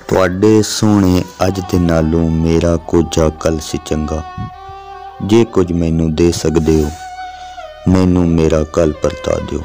तुहाडे सोहणे अज दे नालों मेरा कोझा कल सी चंगा। जे कुछ मैनू दे सकदे हो मैनू मेरा कल परता दिओ।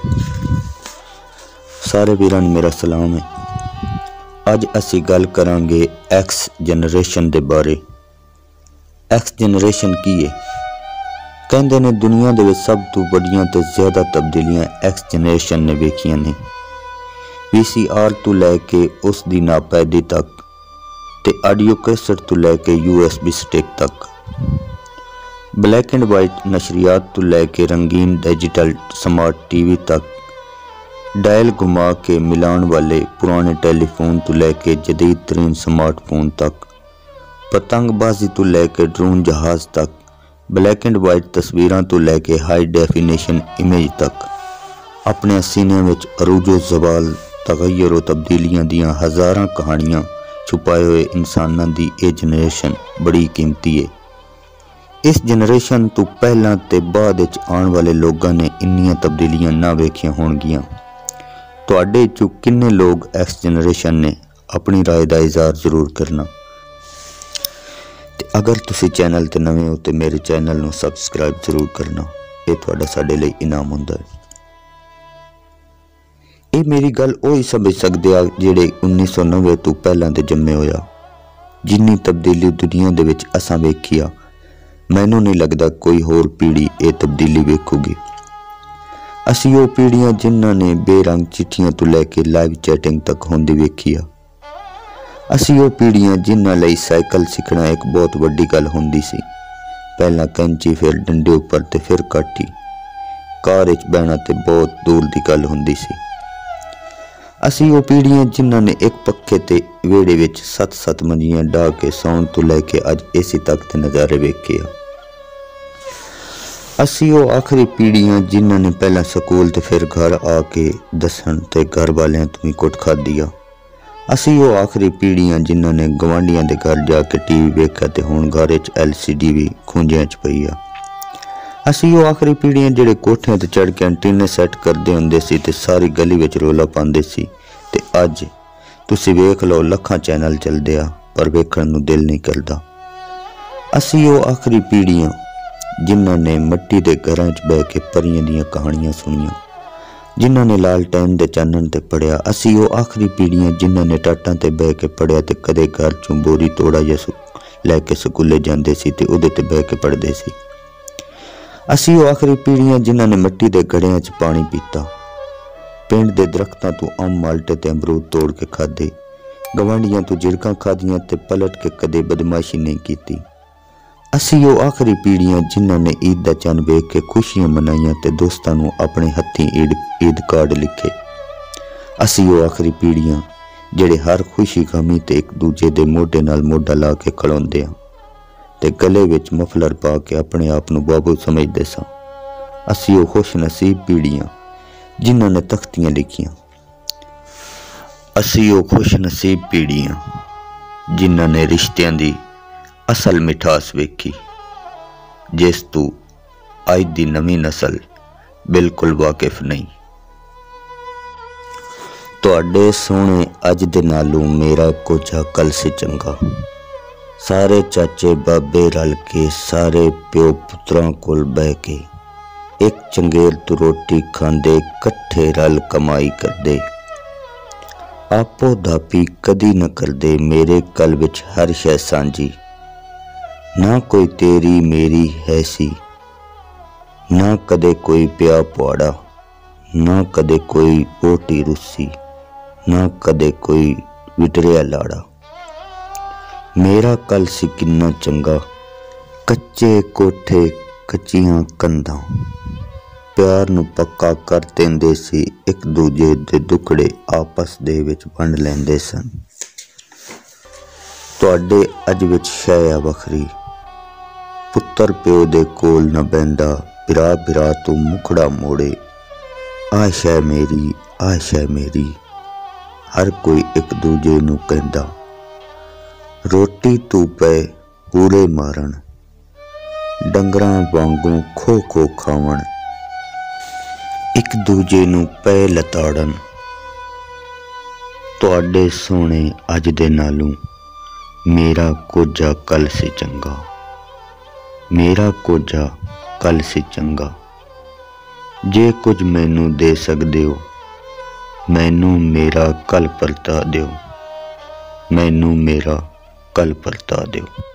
सारे वीरां नूं मेरा सलाम है। अज असी गल करांगे एक्स जनरेशन दे बारे। एक्स जनरेशन की है? कहंदे ने दुनिया दे विच सब तो वड्डियां ते ज़्यादा तब्दीलियां एक्स जनरेशन ने वेखियां ने। VCR तो लैके उस दी नापैदी तक ते ऑडियो कैसेट तो लैके USB स्टिक तक, ब्लैक एंड वाइट नशरियात तो लैके रंगीन डिजिटल स्मार्ट TV तक, डायल घुमा के मिलान वाले पुराने टेलीफोन तो लैके जदीद तरीन स्मार्टफोन तक, पतंगबाजी तो लैके ड्रोन जहाज़ तक, ब्लैक एंड वाइट तस्वीरां तो लैके हाई डेफिनेशन इमेज तक, अपने सीने विच अरूजो जवाल तगय्युर व तब्दीलियां दियां हज़ारां कहानियां छुपाए हुए इंसानां दी ये जनरेशन बड़ी कीमती है। इस जनरेशन तो पहलां ते बाद विच आने वाले लोगों ने इन्नियां तब्दीलियां ना वेखियां होणगियां। तुहाडे चों किन्ने लोग एक्स जनरेशन ने? अपनी राय दा इज़हार जरूर करना। ते अगर तुसी चैनल ते नवे हो तो मेरे चैनल नूं सबसक्राइब जरूर करना। ये तुहाडा साडे लई इनाम हुंदा है। ये मेरी गल वही समझ सकते आ जिहड़े 1990 तो पहलां दे जम्मे होया। जिन्नी तब्दीली दुनिया दे विच असां वेखी आ, मैनूं नहीं लगदा कोई होर पीढ़ी ये तब्दीली वेखूगी। असी वो पीढ़ियां जिन्हां ने बेरंग चिट्ठियां तो लैके लाइव चैटिंग तक होंदी वेखी आ। असी वो पीढ़ियां जिन्हां लई साइकिल सीखना एक बहुत वड्डी गल होंदी सी। पहलां कैंची, फिर डंडे उपर ते फिर काठी। कार विच बहना ते बहुत दूर दी गल होंदी सी। असी वो पीढ़ियां जिन्हां ने एक पक्के ते वेड़े विच 7-7 मंजियां डाह के सौण तो लैके अज AC तक दे नज़ारे वेखे आ। असी वो आखिरी पीढ़ियां जिन्हां ने पहला स्कूल ते फिर घर आके दसन ते घर वालियां तो भी कुट खाधी आ। असी वो आखिरी पीढ़ियां जिन्हां ने गवांढियां दे घर जाके TV वेखिया ते हुण घर विच LCD भी खूंजियां च पई आ। असी वो आखिरी पीढ़ियां जिहड़े कोठियां ते चढ़ के एंटीने सैट करदे हुंदे सी ते सारी गली विच रौला पांदे सी ते अज तुसी वेख लो लखां चैनल चलदे आ पर वेखण नूं दिल नहीं करदा। असी वो आखिरी पीढ़ियां जिन्हां ने मट्टी दे घरां च बह के परियां दीयां कहानियां सुनियां, जिन्हां ने लालटैन दे चानण ते पढ़िया। असी वो आखिरी पीढ़ियां जिन्हां ने टाटां ते बह के पढ़िया ते कदे घर चों बोरी तोड़ा या लैके स्कूले जांदे सी ते उहदे ते बह के पढ़दे सी। असी वो आखिरी पीढ़ियां जिन्हां ने मिट्टी दे घड़ियां च पानी पीता, पिंड दे दरख्तां तो अंब, माल्टे ते अमरूद तोड़ के खाधे, गवांढियां तो झिड़कां खादियां ते पलट के कदे बदमाशी नहीं कीती। असी वो आखिरी पीढ़ियां जिन्हां ने ईद दा चंद वेख के खुशियां मनाइयां ते दोस्तां नूं अपने हत्थीं ईद कार्ड लिखे। असी वो आखिरी पीढ़ियां जिहड़े हर खुशी गमी ते एक दूजे दे मोढे नाल मोढा ला के खड़ोंदे आ ते गले विच मफलर पा के अपने आप नूं बाबू समझदे सां। असी वो खुश नसीब पीढ़ियां जिन्हां ने तख्तियां लिखियां। असी वो खुश नसीब पीढ़ियां जिन्हां ने रिश्तियां दी असल मिठास वेखी, जिस तू अज दी नवीं नस्ल बिल्कुल वाकिफ नहीं। तुहाडे सोहणे अज दे नालों मेरा कोझा कल सी चंगा। सारे चाचे बाबे रल के, सारे प्यो पुत्रां कोल बह के, एक चंगेर तो रोटी खांदे, कट्ठे रल कमाई करदे, आपो दापी कदी न करदे, मेरे कल विच हर शै सांझी, ना कोई तेरी मेरी है सी, ना कदे कोई प्या पुआड़ा, ना कदे कोई बोटी रुस्सी, ना कदे कोई विटरिया लाड़ा। मेरा कल सी किन्ना चंगा, कच्चे कोठे कच्चियां कंधां, प्यार नूं पक्का कर देंदे सी, एक दूजे दे दुखड़े आपस दे विच वंड लैंदे सन। तुहाडे अज विच शै आ वखरी, पुत्तर प्यो दे कोल न बहिंदा, बिरा बिरा तू मुखड़ा मोड़े, आ शै मेरी, आ शै मेरी, हर कोई एक दूजे नूं कहंदा। रोटी तू पे पूरे मारन, डंगरां वांगू खो खो खावण, एक दूजे नूं पै लताड़न। ਤੁਹਾਡੇ ਸੋਹਣੇ ਅੱਜ ਦੇ ਨਾਲੋਂ ਮੇਰਾ ਕੋਝਾ ਕੱਲ ਸੀ ਚੰਗਾ, ਮੇਰਾ ਕੋਝਾ ਕੱਲ ਸੀ ਚੰਗਾ। ਜੇ ਕੁਝ ਮੈਨੂੰ ਦੇ ਸਕਦੇ ਹੋ ਮੈਨੂੰ ਮੇਰਾ ਕੱਲ ਪਰਤਾ ਦਿਓ, ਮੈਨੂੰ ਮੇਰਾ ਕੱਲ ਪਰਤਾ ਦਿਓ।